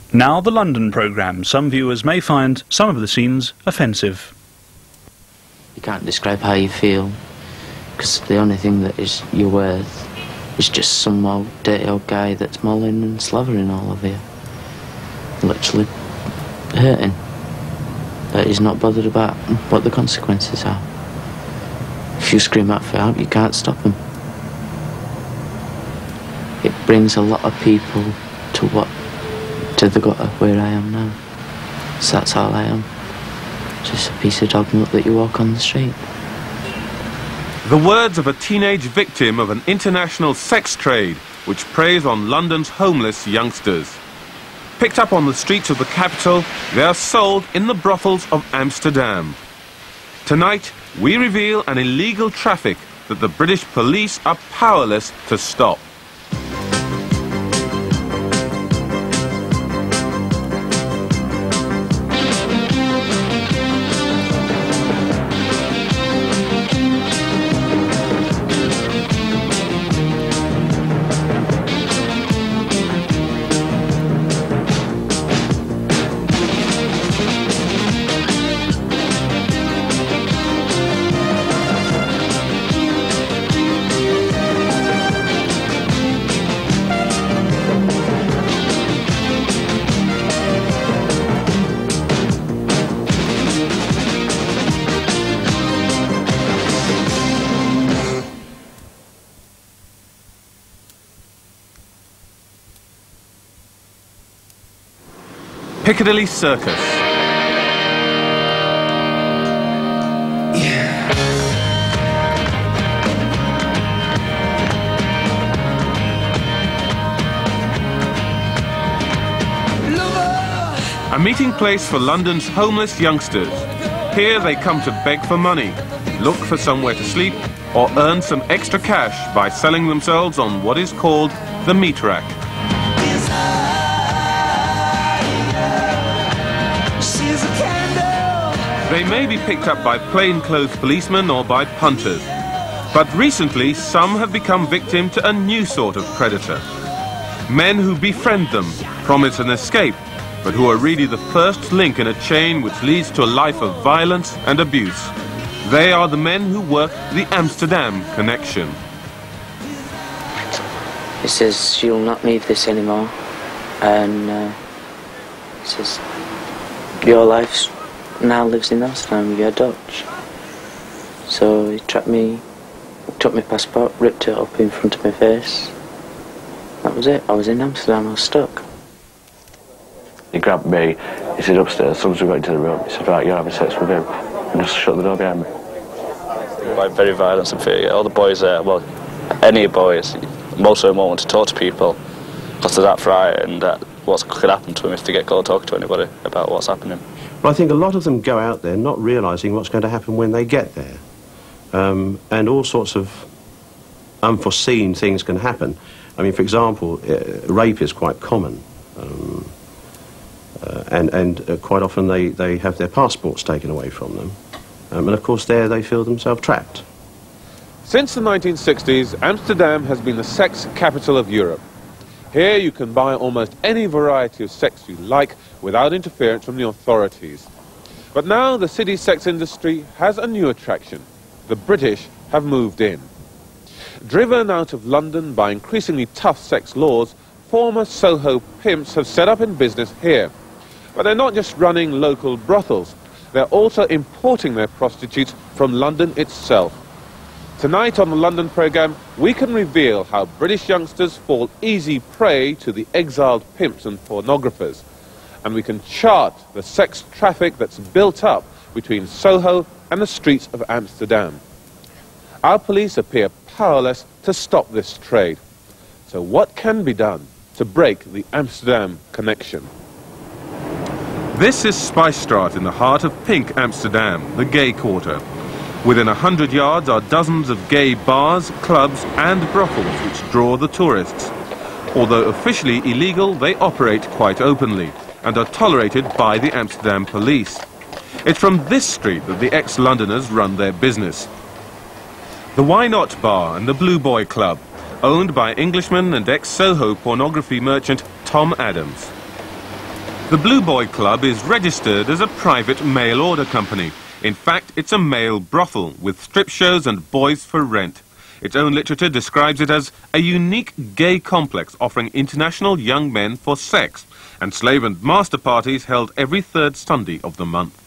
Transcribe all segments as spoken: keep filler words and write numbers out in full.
Now the London programme. Some viewers may find some of the scenes offensive. You can't describe how you feel, because the only thing that is you're worth is just some old dirty old guy that's mulling and slavering all over you. Literally hurting. That he's not bothered about what the consequences are. If you scream out for help, you can't stop him. It brings a lot of people to what, to the gutter where I am now. So that's all I am. Just a piece of dog milk that you walk on the street. The words of a teenage victim of an international sex trade which preys on London's homeless youngsters. Picked up on the streets of the capital, they are sold in the brothels of Amsterdam. Tonight, we reveal an illegal traffic that the British police are powerless to stop. Piccadilly Circus. A meeting place for London's homeless youngsters. Here they come to beg for money, look for somewhere to sleep, or earn some extra cash by selling themselves on what is called the meat rack. They may be picked up by plainclothes policemen or by punters. But recently, some have become victim to a new sort of predator. Men who befriend them, promise an escape, but who are really the first link in a chain which leads to a life of violence and abuse. They are the men who work the Amsterdam connection. He says, you'll not need this anymore. And uh, he says, your life's now lives in Amsterdam, you're Dutch. So he tracked me, took my passport, ripped it up in front of my face. That was it. I was in Amsterdam, I was stuck. He grabbed me, he said upstairs, as soon as we got into the room, he said, right, you're having sex with him, and just shut the door behind me. Like very violent and fear. All the boys there, well, any boys, most of them won't want to talk to people because they're that frightened that what could happen to them if they get caught talking to anybody about what's happening. Well, I think a lot of them go out there not realising what's going to happen when they get there. Um, and all sorts of unforeseen things can happen. I mean, for example, uh, rape is quite common. Um, uh, and and uh, quite often they, they have their passports taken away from them. Um, and of course there they feel themselves trapped. Since the nineteen sixties, Amsterdam has been the sex capital of Europe. Here you can buy almost any variety of sex you like without interference from the authorities. But now the city's sex industry has a new attraction. The British have moved in. Driven out of London by increasingly tough sex laws, former Soho pimps have set up in business here. But they're not just running local brothels, they're also importing their prostitutes from London itself. Tonight on the London programme, we can reveal how British youngsters fall easy prey to the exiled pimps and pornographers. And we can chart the sex traffic that's built up between Soho and the streets of Amsterdam. Our police appear powerless to stop this trade. So what can be done to break the Amsterdam connection? This is Spijsstraat in the heart of pink Amsterdam, the gay quarter. Within a hundred yards are dozens of gay bars, clubs and brothels which draw the tourists. Although officially illegal, they operate quite openly and are tolerated by the Amsterdam police. It's from this street that the ex-Londoners run their business. The Why Not Bar and the Blue Boy Club, owned by Englishman and ex-Soho pornography merchant Tom Adams. The Blue Boy Club is registered as a private mail order company. In fact, it's a male brothel with strip shows and boys for rent. Its own literature describes it as a unique gay complex offering international young men for sex, and slave and master parties held every third Sunday of the month.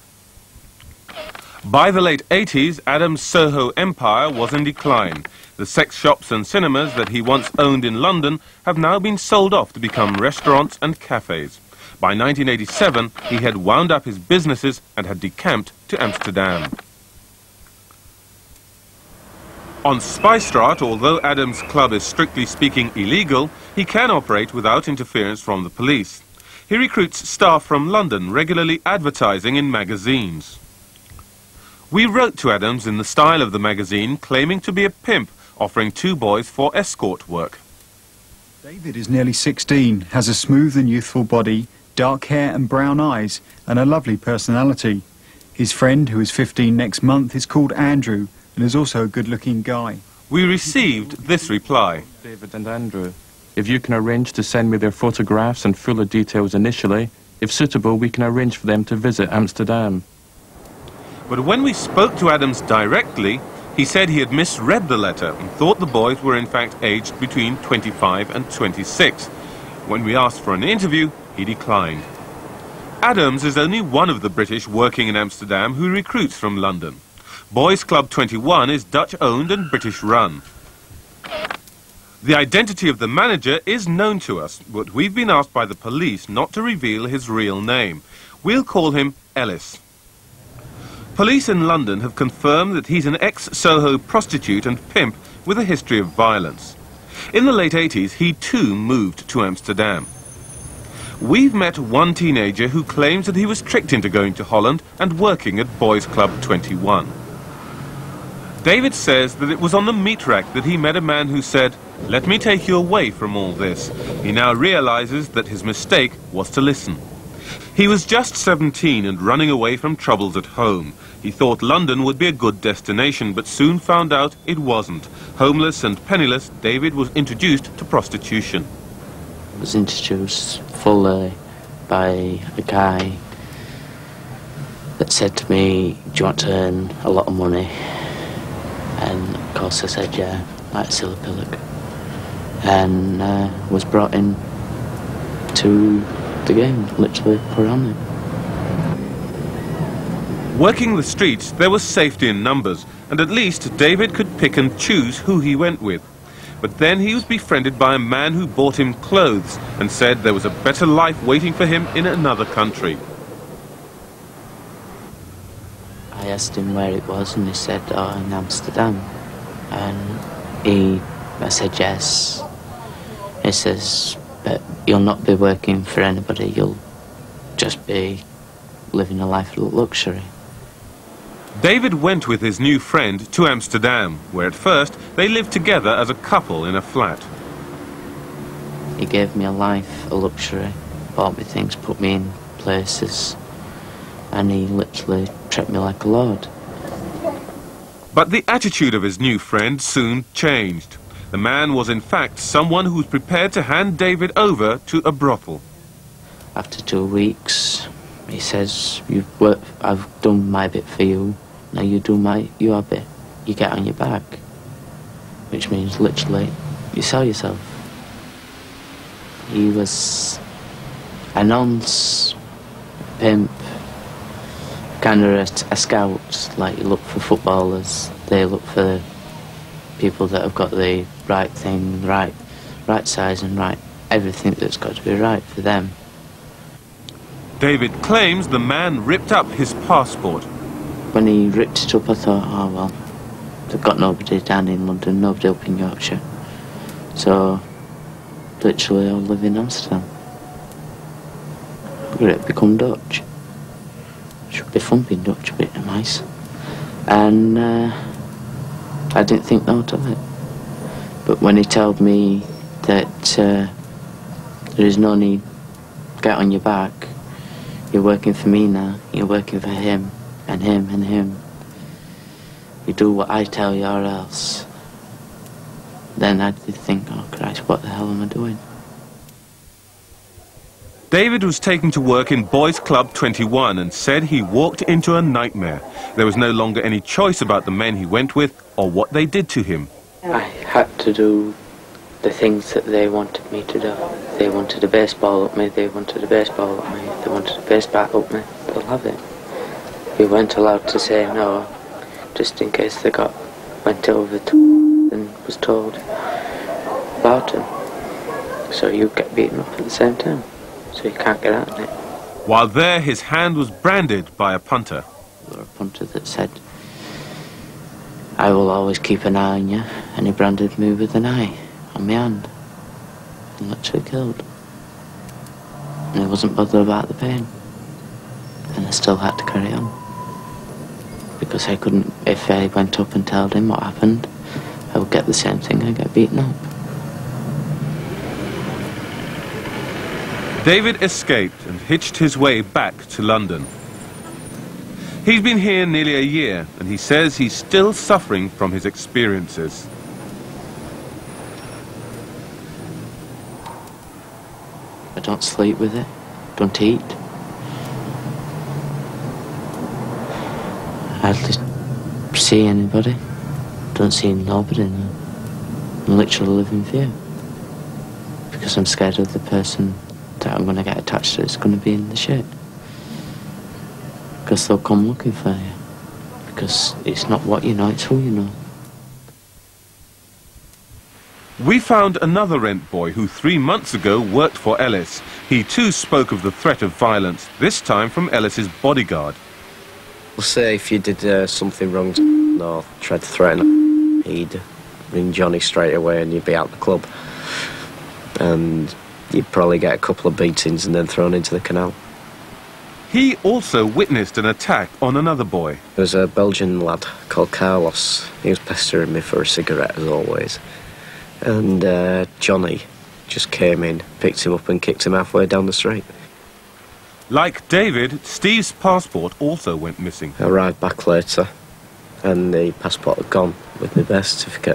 By the late eighties, Adam's Soho empire was in decline. The sex shops and cinemas that he once owned in London have now been sold off to become restaurants and cafes. By nineteen eighty-seven, he had wound up his businesses and had decamped to Amsterdam. On Spijsstraat, although Adam's club is strictly speaking illegal, he can operate without interference from the police. He recruits staff from London, regularly advertising in magazines. We wrote to Adams in the style of the magazine, claiming to be a pimp, offering two boys for escort work. David is nearly sixteen, has a smooth and youthful body, dark hair and brown eyes, and a lovely personality. His friend, who is fifteen next month, is called Andrew, and is also a good-looking guy. We received this reply. David and Andrew, if you can arrange to send me their photographs and fuller details initially, if suitable, we can arrange for them to visit Amsterdam. But when we spoke to Adams directly, he said he had misread the letter and thought the boys were in fact aged between twenty-five and twenty-six. When we asked for an interview, he declined. Adams is only one of the British working in Amsterdam who recruits from London. Boys Club twenty-one is Dutch-owned and British-run. The identity of the manager is known to us, but we've been asked by the police not to reveal his real name. We'll call him Ellis. Police in London have confirmed that he's an ex-Soho prostitute and pimp with a history of violence. In the late eighties, he too moved to Amsterdam. We've met one teenager who claims that he was tricked into going to Holland and working at Boys Club twenty-one. David says that it was on the meat rack that he met a man who said, "Let me take you away from all this." He now realizes that his mistake was to listen. He was just seventeen and running away from troubles at home. He thought London would be a good destination, but soon found out it wasn't. Homeless and penniless, David was introduced to prostitution. I was introduced fully by a guy that said to me, "Do you want to earn a lot of money?" And of course I said, "Yeah, like silly pillock." And uh, was brought in to the game, literally put on it. Working the streets, there was safety in numbers, and at least David could pick and choose who he went with. But then he was befriended by a man who bought him clothes and said there was a better life waiting for him in another country. I asked him where it was and he said, "Oh, in Amsterdam." And he, I said yes. He says, "But you'll not be working for anybody, you'll just be living a life of luxury." David went with his new friend to Amsterdam, where at first they lived together as a couple in a flat. He gave me a life, a luxury, bought me things, put me in places, and he literally treated me like a lord. But the attitude of his new friend soon changed. The man was in fact someone who was prepared to hand David over to a brothel. After two weeks, he says, "You've worked, I've done my bit for you, now you do my, your bit. You get on your back." Which means literally, you sell yourself. He was a nonce, a pimp, kind of a, a scout. Like, you look for footballers, they look for people that have got the right thing, right, right size and right, everything that's got to be right for them. David claims the man ripped up his passport. When he ripped it up, I thought, oh well, they've got nobody down in London, nobody up in Yorkshire. So, literally, I'll live in Amsterdam. I'm going to become Dutch. Should be fun being Dutch, a bit nice. And uh, I didn't think no of it. But when he told me that uh, there is no need to get on your back, you're working for me now, you're working for him, and him, and him. You do what I tell you or else. Then I did think, oh Christ, what the hell am I doing? David was taken to work in Boys Club twenty-one and said he walked into a nightmare. There was no longer any choice about the men he went with or what they did to him. I had to do the things that they wanted me to do. They wanted a baseball up me, they wanted a baseball up me, they wanted a base bat up me, they'll have it. We weren't allowed to say no, just in case they got went over to and was told about him. So you get beaten up at the same time, so you can't get out of it. While there, his hand was branded by a punter. There was a punter that said, "I will always keep an eye on you," and he branded me with an eye on my hand and literally killed. And I wasn't bothered about the pain, and I still had to carry on because I couldn't. If I went up and told him what happened, I would get the same thing. I'd get beaten up. David escaped and hitched his way back to London. He's been here nearly a year, and he says he's still suffering from his experiences. I don't sleep with it, don't eat. I hardly see anybody, don't see nobody now. I'm literally living fear. Because I'm scared of the person that I'm going to get attached to is going to be in the shit. Because they'll come looking for you. Because it's not what you know, it's who you know. We found another rent boy who three months ago worked for Ellis. He too spoke of the threat of violence, this time from Ellis's bodyguard. We'll say if you did uh, something wrong to or tried to threaten, he'd ring Johnny straight away and you'd be out the club. And you'd probably get a couple of beatings and then thrown into the canal. He also witnessed an attack on another boy. There was a Belgian lad called Carlos. He was pestering me for a cigarette, as always. And uh, Johnny just came in, picked him up and kicked him halfway down the street. Like David, Steve's passport also went missing. I arrived back later and the passport had gone with my birth certificate.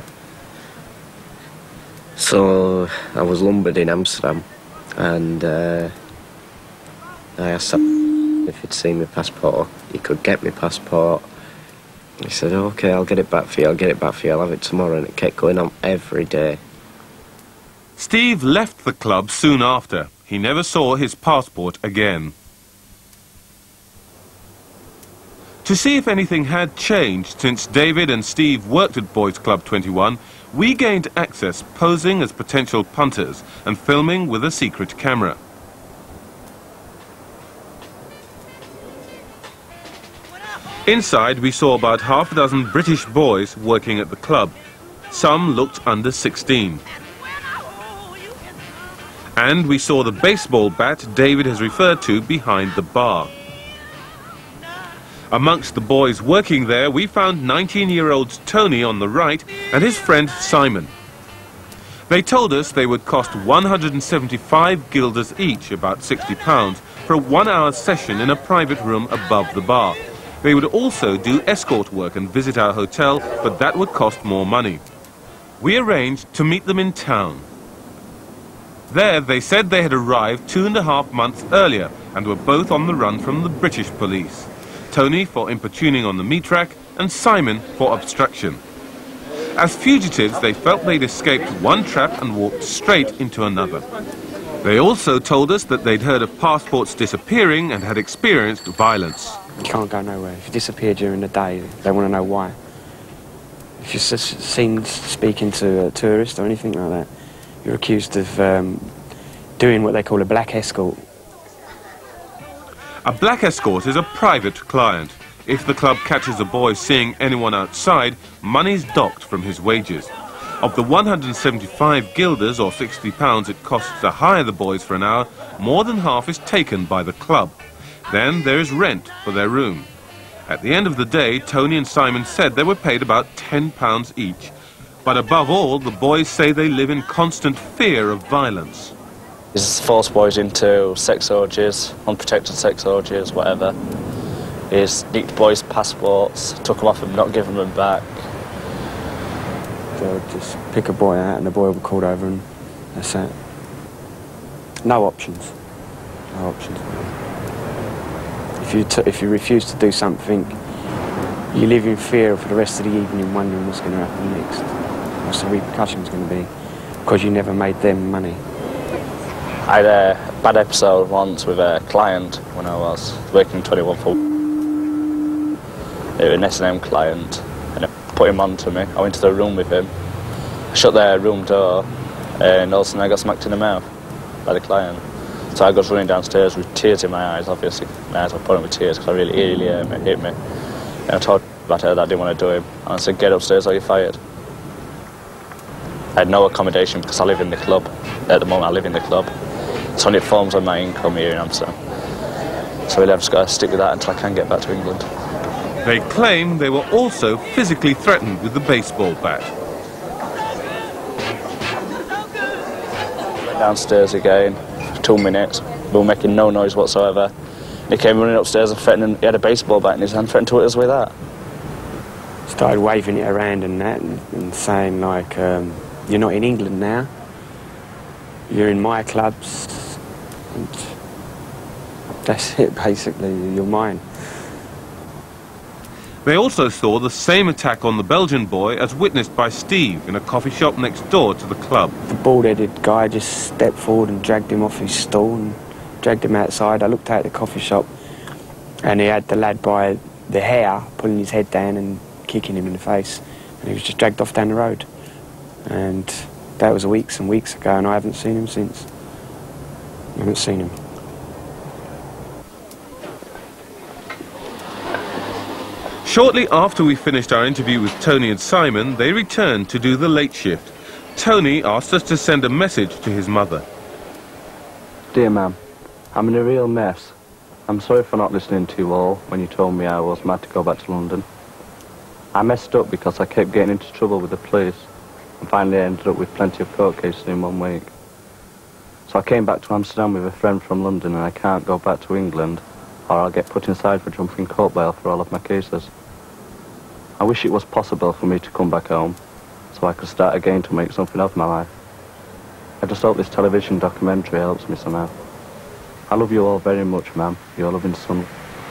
So I was lumbered in Amsterdam and uh, I asked him if he'd seen my passport, he could get my passport. He said, "OK, I'll get it back for you, I'll get it back for you, I'll have it tomorrow," and it kept going on every day. Steve left the club soon after. He never saw his passport again. To see if anything had changed since David and Steve worked at Boys Club twenty-one, we gained access posing as potential punters and filming with a secret camera. Inside, we saw about half a dozen British boys working at the club. Some looked under sixteen. And we saw the baseball bat David has referred to behind the bar. Amongst the boys working there, we found nineteen-year-old Tony on the right and his friend Simon. They told us they would cost one hundred seventy-five guilders each, about sixty pounds, for a one-hour session in a private room above the bar. They would also do escort work and visit our hotel, but that would cost more money. We arranged to meet them in town. There, they said they had arrived two and a half months earlier and were both on the run from the British police. Tony for importuning on the meat rack and Simon for obstruction. As fugitives, they felt they'd escaped one trap and walked straight into another. They also told us that they'd heard of passports disappearing and had experienced violence. You can't go nowhere. If you disappear during the day, they want to know why. If you're seen speaking to a tourist or anything like that, you're accused of um, doing what they call a black escort. A black escort is a private client. If the club catches a boy seeing anyone outside, money's docked from his wages. Of the one hundred seventy-five guilders, or sixty pounds it costs to hire the boys for an hour, more than half is taken by the club. Then there is rent for their room. At the end of the day, Tony and Simon said they were paid about ten pounds each. But above all, the boys say they live in constant fear of violence. He's forced boys into sex orgies, unprotected sex orgies, whatever. He's nicked boys' passports, took them off them, not given them back. They'll just pick a boy out and the boy will be called over and that's it. No options. no options. If you, t if you refuse to do something, you live in fear for the rest of the evening wondering what's going to happen next. What's the repercussions going to be? Because you never made them money. I had a bad episode once with a client when I was working twenty-one for an S and M client, and I put him on to me. I went to the room with him, I shut the room door, and all of a sudden I got smacked in the mouth by the client. So I got running downstairs with tears in my eyes, obviously. My eyes were pouring with tears because I really, really um, it hit me. And I told about her that I didn't want to do him. And I said, get upstairs or you're fired. I had no accommodation because I live in the club. At the moment I live in the club. So it forms on my income here in Amsterdam. So really I've just got to stick with that until I can get back to England. They claim they were also physically threatened with the baseball bat. Went downstairs again for two minutes. We were making no noise whatsoever. He came running upstairs and threatening, he had a baseball bat in his hand, threatened to hit us with that. Started waving it around and that, and, and saying like, um, you're not in England now, you're in my clubs, and that's it basically, you're mine. They also saw the same attack on the Belgian boy as witnessed by Steve in a coffee shop next door to the club. The bald-headed guy just stepped forward and dragged him off his stool and dragged him outside. I looked out the coffee shop and he had the lad by the hair, pulling his head down and kicking him in the face, and he was just dragged off down the road. And that was weeks and weeks ago, and I haven't seen him since. I haven't seen him. Shortly after we finished our interview with Tony and Simon, they returned to do the late shift. Tony asked us to send a message to his mother. Dear Mum, I'm in a real mess. I'm sorry for not listening to you all when you told me I was mad to go back to London. I messed up because I kept getting into trouble with the police and finally ended up with plenty of court cases in one week. So I came back to Amsterdam with a friend from London, and I can't go back to England or I'll get put inside for jumping court bail for all of my cases. I wish it was possible for me to come back home so I could start again to make something of my life. I just hope this television documentary helps me somehow. I love you all very much, Ma'am. Your loving son.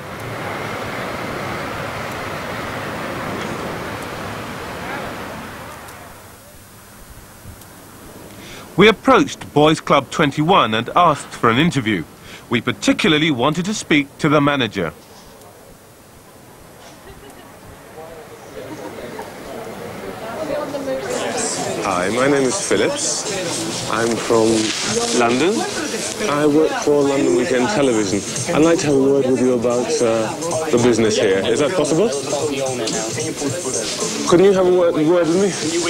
We approached Boys Club twenty-one and asked for an interview. We particularly wanted to speak to the manager. Hi, my name is Phillips. I'm from London. I work for London Weekend Television. I'd like to have a word with you about uh, the business here. Is that possible? Couldn't you have a word, word with me?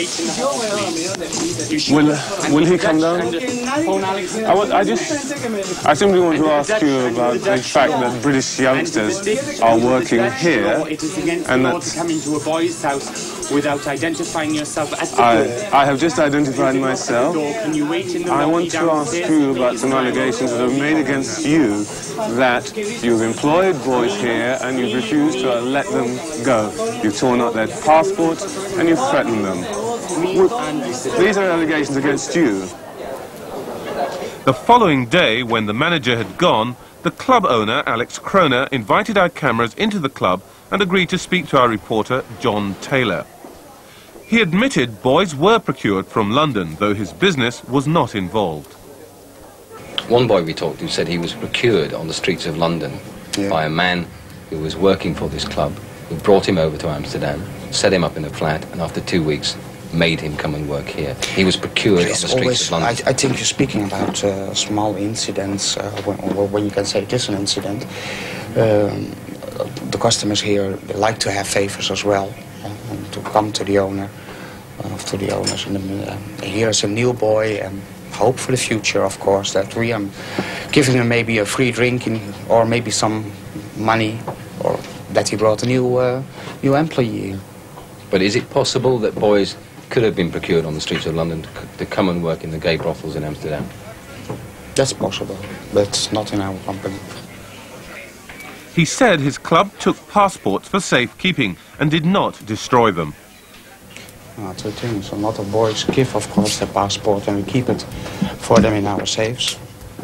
Will, uh, will he come down? I, want, I just, I simply want to ask you about the fact that British youngsters are working here, and that coming to a boy's house without identifying yourself at the I, door. I have just identified myself. I want to ask you about some allegations that are made against you, that you've employed boys here and you've refused to let them go. You've torn up their passports and you've threatened them. These are allegations against you. The following day, when the manager had gone, the club owner, Alex Kroner, invited our cameras into the club and agreed to speak to our reporter, John Taylor. He admitted boys were procured from London, though his business was not involved. One boy we talked to said he was procured on the streets of London yeah. by a man who was working for this club, who brought him over to Amsterdam, set him up in a flat, and after two weeks made him come and work here. He was procured on the streets always, of London. I, I think you're speaking about uh, small incidents, uh, when, when you can say it is an incident. Um, the customers here, they like to have favors as well, uh, and to come to the owner, uh, to the owners. And uh, here's a new boy, and hope for the future, of course, that we are giving him maybe a free drink in, or maybe some money, or that he brought a new, uh, new employee. But is it possible that boys could have been procured on the streets of London to, to come and work in the gay brothels in Amsterdam? That's possible, but not in our company. He said his club took passports for safekeeping and did not destroy them. Uh, two things. A lot of boys give, of course, their passport, and we keep it for them in our safes.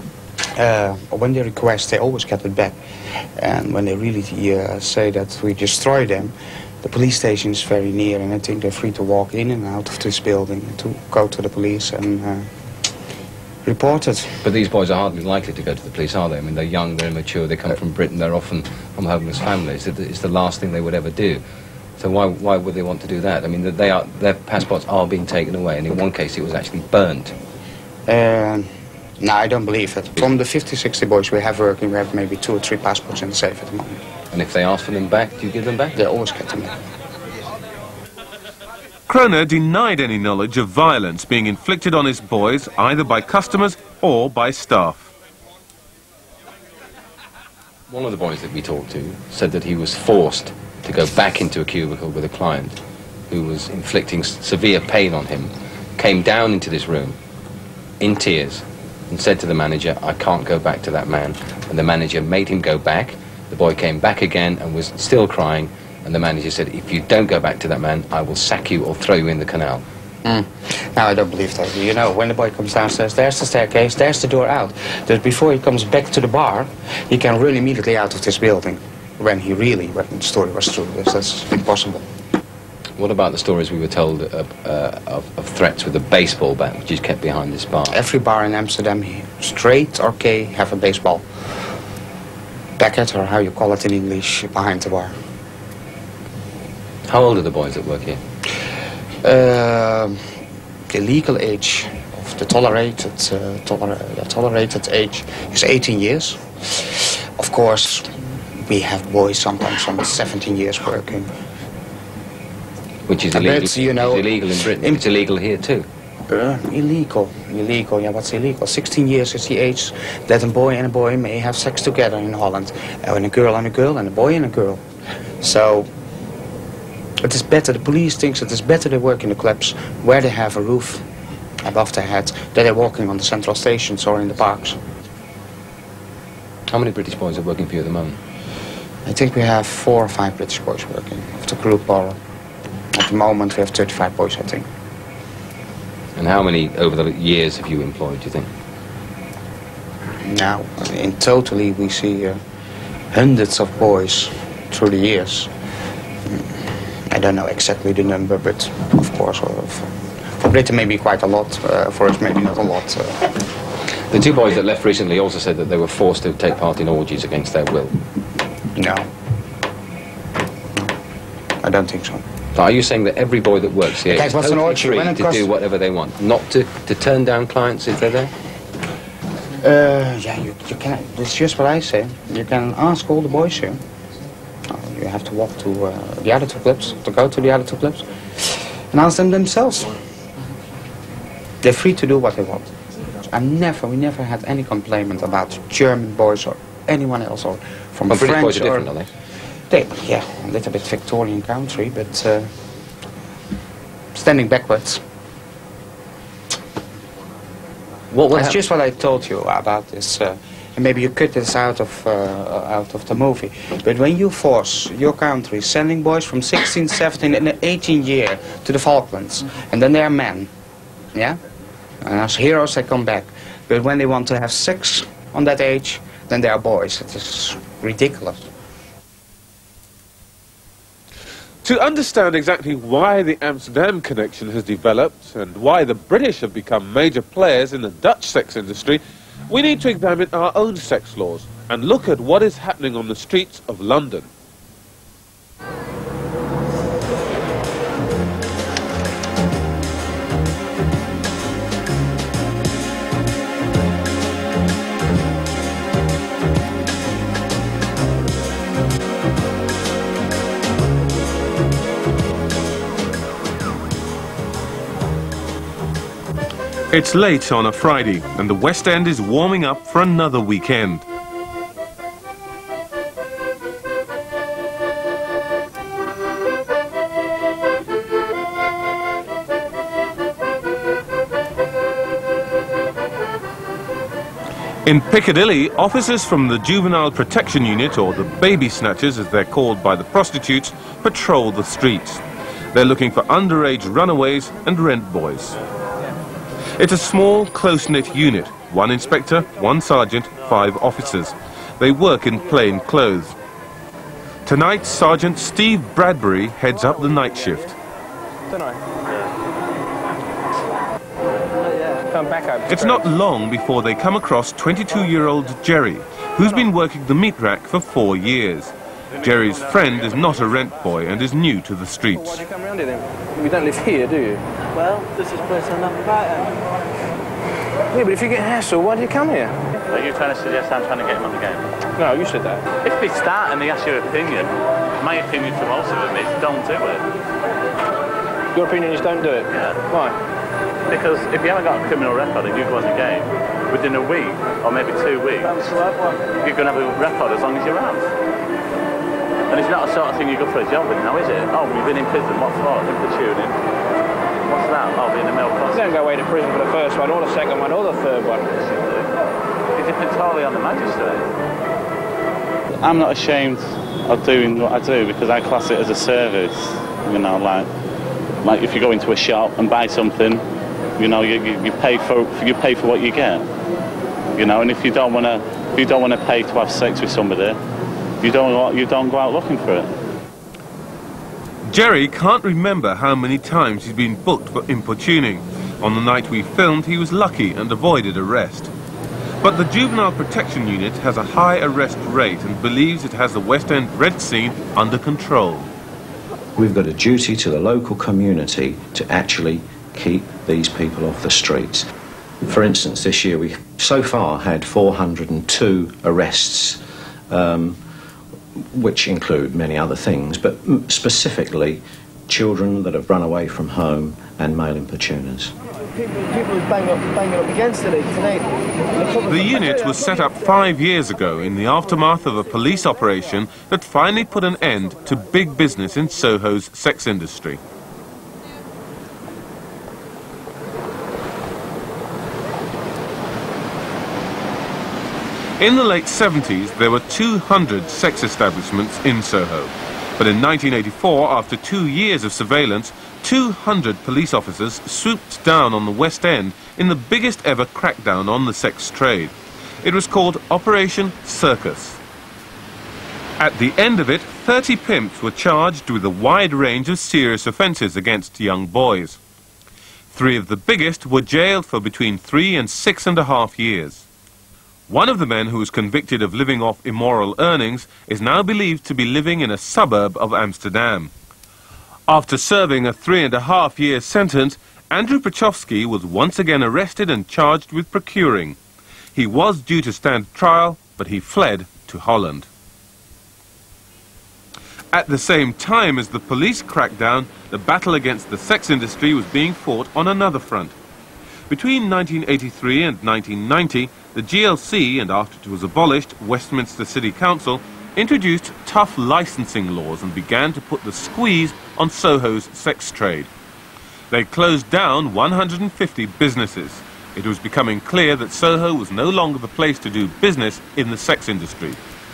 Uh, when they request, they always get it back. And when they really uh, say that we destroy them, the police station is very near, and I think they're free to walk in and out of this building, to go to the police and uh, report it. But these boys are hardly likely to go to the police, are they? I mean, they're young, they're immature, they come from Britain, they're often from homeless families. It's the last thing they would ever do. So why, why would they want to do that? I mean, they are, their passports are being taken away, and in one case it was actually burned. Uh, no, I don't believe it. From the fifty, sixty boys we have working, we have maybe two or three passports in the safe at the moment. And if they ask for them back, do you give them back? They always get them back. Kroner denied any knowledge of violence being inflicted on his boys either by customers or by staff. One of the boys that we talked to said that he was forced to go back into a cubicle with a client who was inflicting severe pain on him, came down into this room in tears and said to the manager, I can't go back to that man. And the manager made him go back. The boy came back again and was still crying, and the manager said, if you don't go back to that man, I will sack you or throw you in the canal. Mm. No, I don't believe that. You know, when the boy comes downstairs, there's the staircase, there's the door out. That before he comes back to the bar, he can run immediately out of this building. When he really, when the story was true, yes, that's impossible. What about the stories we were told uh, uh, of, of threats with a baseball bat, which is kept behind this bar? Every bar in Amsterdam, straight or gay, have a baseball packet, or how you call it in English, behind the bar. How old are the boys that work here? Uh, the legal age of the tolerated, uh, toler the tolerated age is eighteen years. Of course, we have boys sometimes from seventeen years working. Which is illegal, but, you know, it's illegal in Britain. In, it's illegal here too. Uh, illegal, illegal, yeah, what's illegal? sixteen years is the age that a boy and a boy may have sex together in Holland. Uh, and a girl and a girl, and a boy and a girl. So, it is better, the police thinks it is better they work in the clubs where they have a roof above their head than they're walking on the central stations or in the parks. How many British boys are working for you at the moment? I think we have four or five British boys working of the group, or at the moment we have thirty-five boys, I think. And how many over the years have you employed, do you think? Now, in totally we see uh, hundreds of boys through the years. I don't know exactly the number, but of course, uh, for Britain maybe quite a lot, uh, for us maybe not a lot. Uh. The two boys that left recently also said that they were forced to take part in orgies against their will. No. I don't think so. So are you saying that every boy that works here is totally free to do whatever they want, not to, to turn down clients if they're there? Uh, yeah, you, you can. That's just what I say. You can ask all the boys here. You have to walk to uh, the other two clubs, to go to the other two clubs, and ask them themselves. They're free to do what they want. I never, we never had any complaint about German boys or anyone else, or from well, French. British boys are or, different, are they? They, yeah, a little bit Victorian country, but uh, standing backwards. What That's just what I told you about this. Uh, and maybe you cut this out of uh, out of the movie. But when you force your country sending boys from sixteen, seventeen, and eighteen year to the Falklands, mm-hmm. and then they are men, yeah, and as heroes they come back. But when they want to have sex on that age, then they are boys. It is ridiculous. To understand exactly why the Amsterdam connection has developed and why the British have become major players in the Dutch sex industry, we need to examine our own sex laws and look at what is happening on the streets of London. It's late on a Friday, and the West End is warming up for another weekend. In Piccadilly, officers from the Juvenile Protection Unit, or the baby snatchers as they're called by the prostitutes, patrol the streets. They're looking for underage runaways and rent boys. It's a small, close-knit unit, One inspector, one sergeant, five officers. They work in plain clothes. Tonight, Sergeant Steve Bradbury heads up the night shift. It's not long before they come across twenty-two-year-old Jerry, who's been working the meat rack for four years. Jerry's friend is not a rent boy and is new to the streets. Why do you come around here then? You don't live here, do you? Well, this is place I'm not right. Yeah, but if you get hassled, why do you come here? Are you trying to suggest I'm trying to get him on the game? No, you said that. If they start and they ask your opinion, my opinion for most of them is don't do it. Your opinion is don't do it? Yeah. Why? Because if you haven't got a criminal record and you go on the game, within a week or maybe two weeks, you're going to have a record as long as you have. And it's not the sort of thing you go for a job with now, is it? Oh, we've been in prison, what for? Implatooning. What's that? Oh, being a male prostitute. You don't go away to prison for the first one, or the second one, or the third one. It depends totally on the magistrate. I'm not ashamed of doing what I do because I class it as a service. You know, like, like if you go into a shop and buy something, you know, you, you, you pay for you pay for what you get. You know, and if you don't want to, if you don't want to pay to have sex with somebody, you don't you don't go out looking for it. Jerry can't remember how many times he's been booked for importuning. On the night we filmed, he was lucky and avoided arrest. But the Juvenile Protection Unit has a high arrest rate and believes it has the West End red scene under control. We've got a duty to the local community to actually keep these people off the streets. For instance, this year we so far had four hundred and two arrests, um, which include many other things, but specifically children that have run away from home and male importuners. People, people bang up, banging up against it tonight. The unit was set up five years ago in the aftermath of a police operation that finally put an end to big business in Soho's sex industry. In the late seventies, there were two hundred sex establishments in Soho. But in nineteen eighty-four, after two years of surveillance, two hundred police officers swooped down on the West End in the biggest ever crackdown on the sex trade. It was called Operation Circus. At the end of it, thirty pimps were charged with a wide range of serious offences against young boys. Three of the biggest were jailed for between three and six and a half years. One of the men who was convicted of living off immoral earnings is now believed to be living in a suburb of Amsterdam. After serving a three and a half year sentence, Andrew Pachowski was once again arrested and charged with procuring. He was due to stand trial, but he fled to Holland. At the same time as the police crackdown, the battle against the sex industry was being fought on another front. Between nineteen eighty-three and nineteen ninety, the G L C, and after it was abolished, Westminster City Council, introduced tough licensing laws and began to put the squeeze on Soho's sex trade. They closed down one hundred and fifty businesses. It was becoming clear that Soho was no longer the place to do business in the sex industry.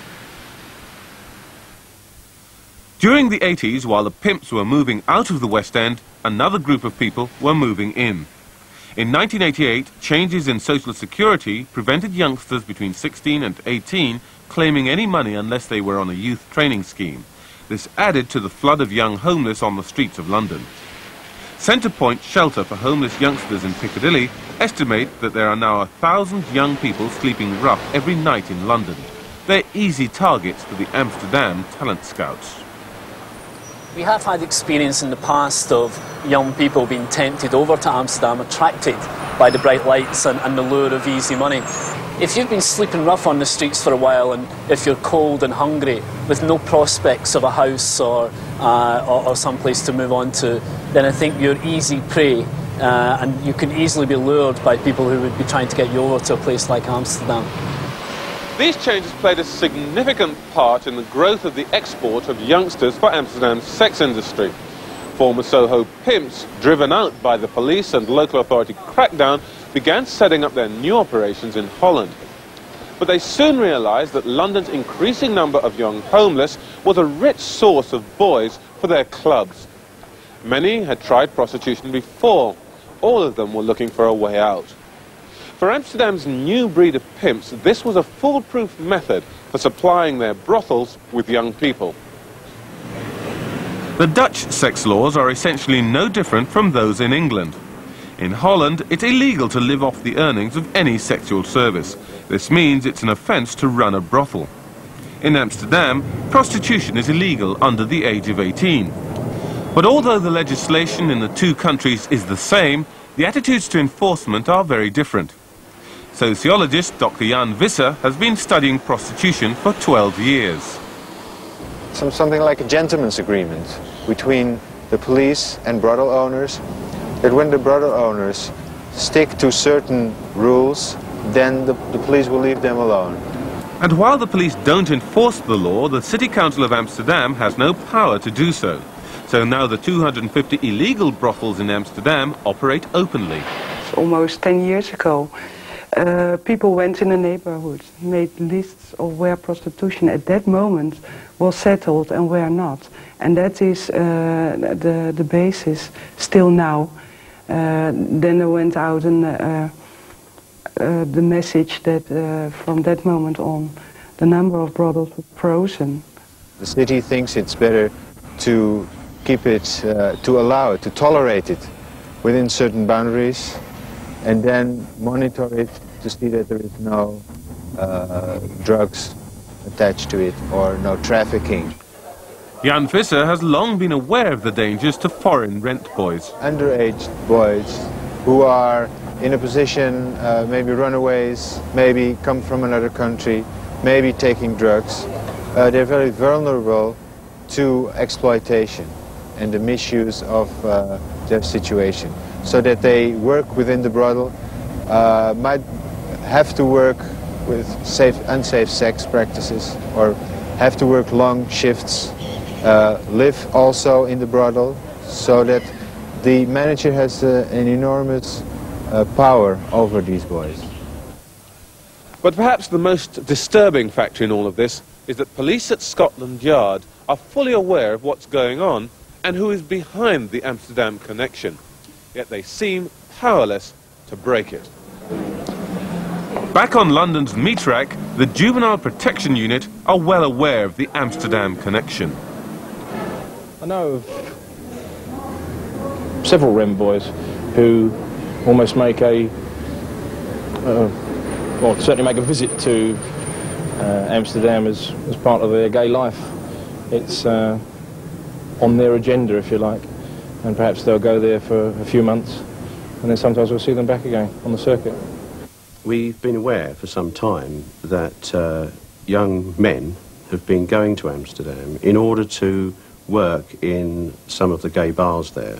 During the eighties, while the pimps were moving out of the West End, another group of people were moving in. In nineteen eighty-eight, changes in social security prevented youngsters between sixteen and eighteen claiming any money unless they were on a youth training scheme. This added to the flood of young homeless on the streets of London. Centrepoint Shelter for Homeless Youngsters in Piccadilly estimate that there are now a thousand young people sleeping rough every night in London. They're easy targets for the Amsterdam talent scouts. We have had experience in the past of young people being tempted over to Amsterdam, attracted by the bright lights and, and the lure of easy money. If you've been sleeping rough on the streets for a while, and if you're cold and hungry with no prospects of a house or, uh, or, or some place to move on to, then I think you're easy prey, uh, and you can easily be lured by people who would be trying to get you over to a place like Amsterdam. These changes played a significant part in the growth of the export of youngsters for Amsterdam's sex industry. Former Soho pimps, driven out by the police and local authority crackdown, began setting up their new operations in Holland. But they soon realized that London's increasing number of young homeless was a rich source of boys for their clubs. Many had tried prostitution before. All of them were looking for a way out. For Amsterdam's new breed of pimps, this was a foolproof method for supplying their brothels with young people. The Dutch sex laws are essentially no different from those in England. In Holland, it's illegal to live off the earnings of any sexual service. This means it's an offence to run a brothel. In Amsterdam, prostitution is illegal under the age of eighteen. But although the legislation in the two countries is the same, the attitudes to enforcement are very different. Sociologist Doctor Jan Visser has been studying prostitution for twelve years. Some, something like a gentleman's agreement between the police and brothel owners, that when the brothel owners stick to certain rules, then the, the police will leave them alone. And while the police don't enforce the law, the City Council of Amsterdam has no power to do so. So now the two hundred fifty illegal brothels in Amsterdam operate openly. Almost ten years ago, uh, people went in the neighborhood, made lists of where prostitution at that moment was settled and where not. And that is uh, the, the basis still now. Uh, then there went out an, uh, uh, the message that uh, from that moment on, the number of brothels was frozen. The city thinks it's better to keep it, uh, to allow it, to tolerate it within certain boundaries, and then monitor it to see that there is no uh, drugs attached to it or no trafficking. Jan Visser has long been aware of the dangers to foreign rent boys. Underage boys who are in a position, uh, maybe runaways, maybe come from another country, maybe taking drugs, uh, they're very vulnerable to exploitation and the misuse of uh, their situation. So that they work within the brothel, uh, might have to work with safe, unsafe sex practices, or have to work long shifts, uh, live also in the brothel, so that the manager has uh, an enormous uh, power over these boys. But perhaps the most disturbing factor in all of this is that police at Scotland Yard are fully aware of what's going on and who is behind the Amsterdam connection, yet they seem powerless to break it. Back on London's meat rack, the Juvenile Protection Unit are well aware of the Amsterdam connection. I know of several rem boys who almost make a, uh, well, certainly make a visit to uh, Amsterdam as, as part of their gay life. It's uh, on their agenda, if you like, and perhaps they'll go there for a few months, and then sometimes we'll see them back again on the circuit. We've been aware for some time that uh, young men have been going to Amsterdam in order to work in some of the gay bars there.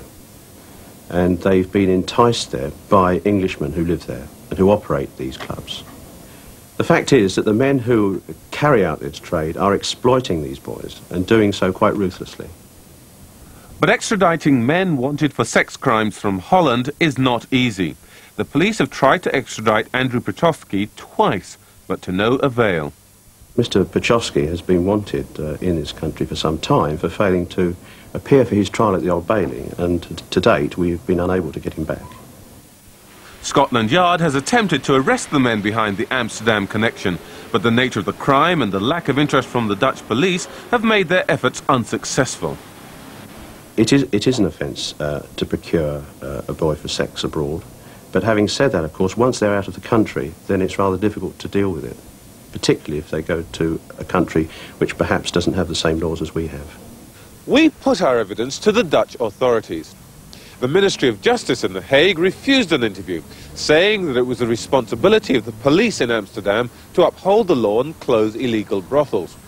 And they've been enticed there by Englishmen who live there and who operate these clubs. The fact is that the men who carry out this trade are exploiting these boys and doing so quite ruthlessly. But extraditing men wanted for sex crimes from Holland is not easy. The police have tried to extradite Andrew Pachowski twice, but to no avail. Mister Pachowski has been wanted uh, in this country for some time for failing to appear for his trial at the Old Bailey, and to date we've been unable to get him back. Scotland Yard has attempted to arrest the men behind the Amsterdam connection, but the nature of the crime and the lack of interest from the Dutch police have made their efforts unsuccessful. It is, it is an offence uh, to procure uh, a boy for sex abroad. But having said that, of course, once they're out of the country, then it's rather difficult to deal with it, particularly if they go to a country which perhaps doesn't have the same laws as we have. We put our evidence to the Dutch authorities. The Ministry of Justice in The Hague refused an interview, saying that it was the responsibility of the police in Amsterdam to uphold the law and close illegal brothels.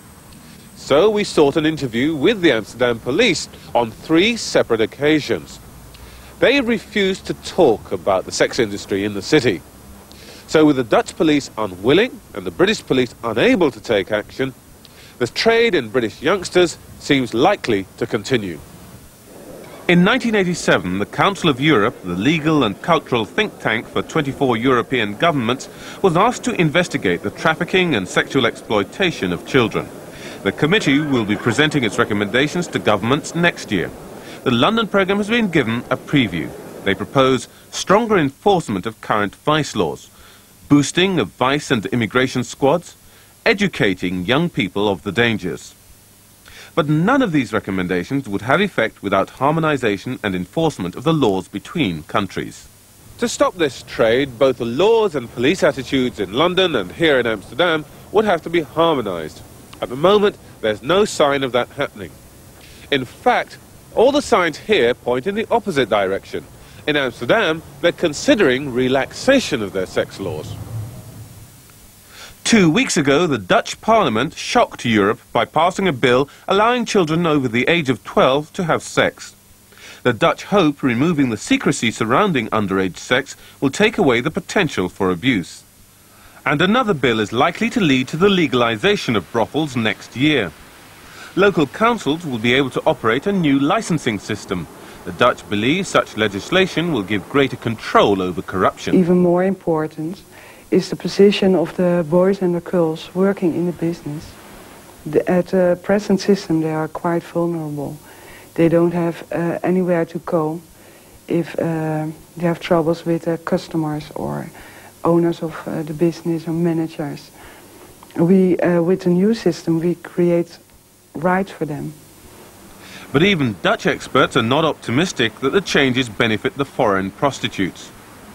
So we sought an interview with the Amsterdam police on three separate occasions. They refused to talk about the sex industry in the city. So with the Dutch police unwilling and the British police unable to take action, the trade in British youngsters seems likely to continue. In nineteen eighty-seven, the Council of Europe, the legal and cultural think tank for twenty-four European governments, was asked to investigate the trafficking and sexual exploitation of children. The committee will be presenting its recommendations to governments next year. The London programme has been given a preview. They propose stronger enforcement of current vice laws, boosting of vice and immigration squads, educating young people of the dangers. But none of these recommendations would have effect without harmonization and enforcement of the laws between countries. To stop this trade, both the laws and police attitudes in London and here in Amsterdam would have to be harmonized. At the moment, there's no sign of that happening. In fact, all the signs here point in the opposite direction. In Amsterdam, they're considering relaxation of their sex laws. Two weeks ago, the Dutch Parliament shocked Europe by passing a bill allowing children over the age of twelve to have sex. The Dutch hope removing the secrecy surrounding underage sex will take away the potential for abuse. And another bill is likely to lead to the legalization of brothels next year. Local councils will be able to operate a new licensing system. The Dutch believe such legislation will give greater control over corruption. Even more important is the position of the boys and the girls working in the business. The, at the present system they are quite vulnerable. They don't have uh, anywhere to go if uh, they have troubles with uh, customers or owners of uh, the business or managers. We, uh, with the new system, we create rights for them. But even Dutch experts are not optimistic that the changes benefit the foreign prostitutes.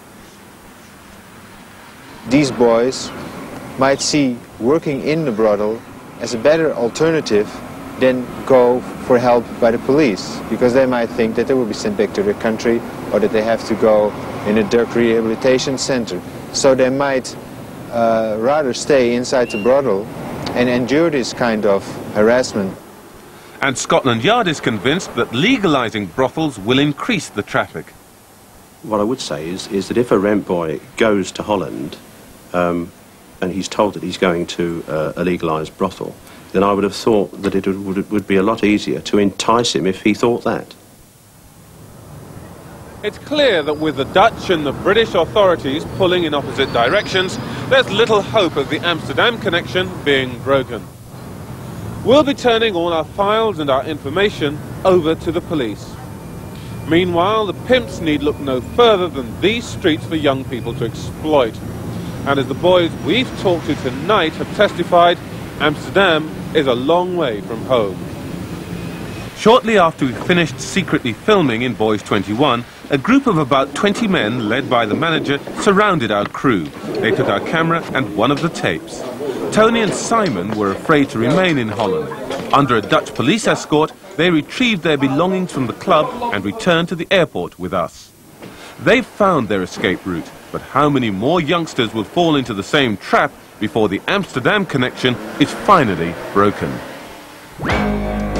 These boys might see working in the brothel as a better alternative than go for help by the police, because they might think that they will be sent back to their country or that they have to go in a drug rehabilitation center. So they might uh, rather stay inside the brothel and endure this kind of harassment. And Scotland Yard is convinced that legalizing brothels will increase the traffic. What I would say is, is that if a rent boy goes to Holland um, and he's told that he's going to uh, a legalised brothel, then I would have thought that it would, would be a lot easier to entice him if he thought that. It's clear that with the Dutch and the British authorities pulling in opposite directions, there's little hope of the Amsterdam connection being broken. We'll be turning all our files and our information over to the police. Meanwhile, the pimps need look no further than these streets for young people to exploit. And as the boys we've talked to tonight have testified, Amsterdam is a long way from home. Shortly after we finished secretly filming in Boys twenty-one, a group of about twenty men, led by the manager, surrounded our crew. They took our camera and one of the tapes. Tony and Simon were afraid to remain in Holland. Under a Dutch police escort, they retrieved their belongings from the club and returned to the airport with us. They've found their escape route, but how many more youngsters will fall into the same trap before the Amsterdam connection is finally broken?